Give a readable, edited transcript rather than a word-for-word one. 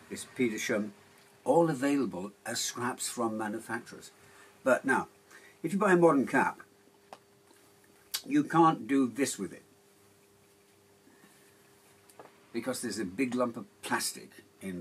this Petersham, all available as scraps from manufacturers. But now, if you buy a modern cap, you can't do this with it, because there's a big lump of plastic in